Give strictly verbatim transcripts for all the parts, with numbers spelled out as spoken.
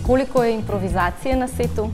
Koliko je improvizacije na setu?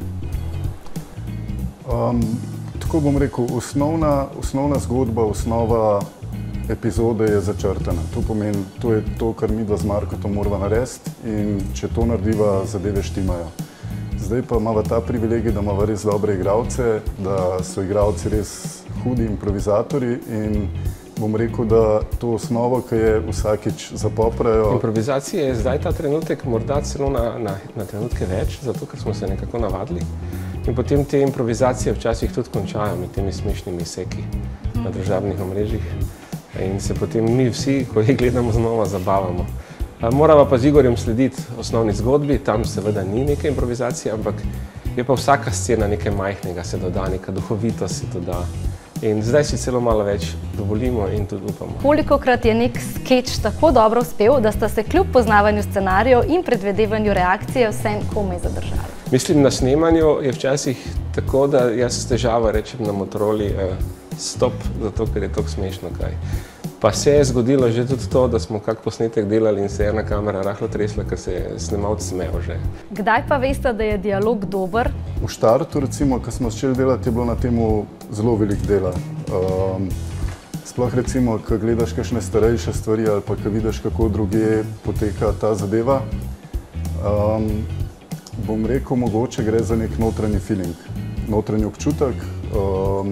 Um, tako bom rekel, osnovna, osnovna zgodba, osnova epizode je začrtana. To pomeni, to je to, kar mi dva z Markotom morava narediti in če to narediva, zadeve štimajo. Zdaj pa imava ta privilegij, da imava res dobre igralce, da so igralci res hudi improvizatorji in bom rekel, da to osnovo, ki je vsakič zapoprajo. Improvizacija je zdaj ta trenutek morda celo na, na, na trenutke več, zato ker smo se nekako navadili. In potem te improvizacije včasih tudi končajo med temi smešnimi seki na družabnih omrežjih. In se potem mi vsi, ko jih gledamo znova, zabavamo. Morava pa z Igorjem slediti osnovni zgodbi, tam seveda ni neke improvizacije, ampak je pa vsaka scena nekaj majhnega, se doda, neka duhovitost se doda. In zdaj si celo malo več dovolimo in tudi upamo. Kolikokrat je nek skeč tako dobro uspel, da sta se kljub poznavanju scenarijev in predvedevanju reakcije vsem komaj zadržali? Mislim, na snemanju je včasih tako, da jaz s težavo rečem na Motoroli eh, stop, zato ker je tako smešno kaj. Pa se je zgodilo že tudi to, da smo kak posnetek delali in se je ena kamera rahlo tresla, ker se je snemalec smejal že. Kdaj pa veste, da je dialog dober? V štartu, recimo, ko smo začeli delati, je bilo na temu zelo veliko dela. Um, sploh recimo, ko gledaš kakšne starejše stvari ali pa ko vidiš, kako drugje poteka ta zadeva, um, bom rekel, mogoče gre za nek notranji feeling, notranji občutek. Um,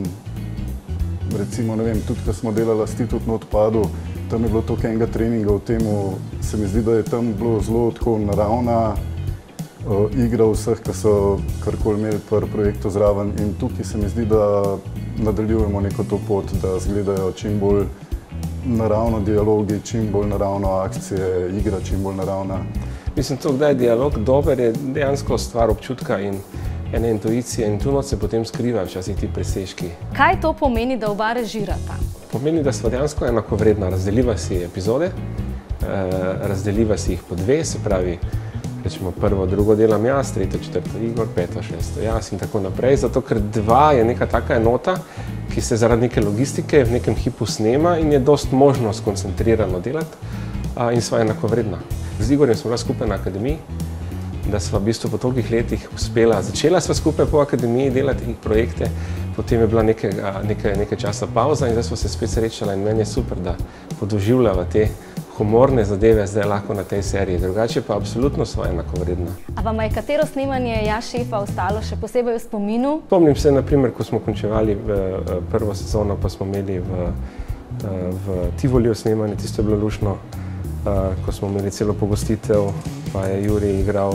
recimo, ne vem, tudi ko smo delali Stitut na odpadu, tam je bilo toliko enega treninga v temu, se mi zdi, da je tam bilo zelo tako naravna uh, igra vseh, ki so karkoli imeli pri projektu zraven in tukaj se mi zdi, da nadaljujemo neko to pot, da zgledajo čim bolj naravno dialogi, čim bolj naravno akcije, igra čim bolj naravna. Mislim, to, da je dialog dober, je dejansko stvar občutka in ene intuicije in tu noč se potem skriva včasih ti presežki. Kaj to pomeni, da oba režirata? Pomeni, da sva dejansko enakovredna. Razdeliva si epizode, razdeliva si jih po dve, se pravi, rečemo prvo, drugo delam jaz, tretjo, četrto Igor, peto, šesto jaz in tako naprej, zato ker dva je neka taka enota, ki se zaradi neke logistike v nekem hipu snema in je dost možno skoncentrirano delati in sva enakovredna. Z Igorjem smo bila skupaj na akademiji, da sva v bistvu po tolikih letih uspela. Začela sva skupaj po akademiji delati projekte, potem je bila nekaj, nekaj, nekaj časa pauza in zdaj sva se spet srečala in meni je super, da podoživljava te humorne zadeve zdaj lahko na tej seriji. Drugače pa absolutno sva enakovredna. A vama je katero snemanje Ja, šefa ostalo še posebej v spominu? Spomnim se, naprimer, ko smo končevali prvo sezono, pa smo imeli v, v Tivoliju snemanje, tisto je bilo lušno. Ko smo imeli celo pogostitev, pa je Jurij igral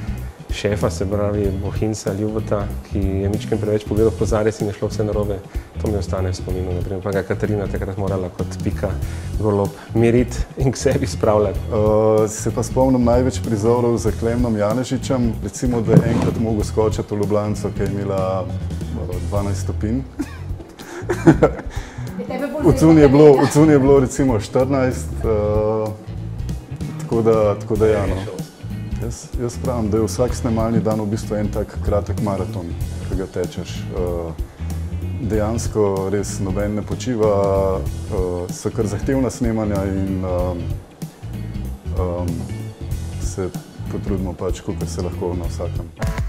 šefa, se pravi Bohinca Ljubota, ki je mičken preveč pogledal v kozarec in je šlo vse narobe. To mi ostane v spominu. Naprimer, pa ga Katarina takrat morala kot Pika golob miriti in k sebi spravljati. Uh, se pa spomnim največ prizorov z Klemnom Janežičem, recimo, da je enkrat mogel skočiti v Ljubljanco, ki je imela dvanajst stopinj. V cuni je bilo, v cuni je bilo recimo štirinajst, uh, tako da, tako da ja, no. Jaz, jaz pravim, da je vsak snemalni dan v bistvu en tak kratek maraton, ki ga tečeš. Uh, dejansko res noben ne počiva, uh, so kar zahtevna snemanja in um, um, se potrudimo pač, kolikor se lahko na vsakem.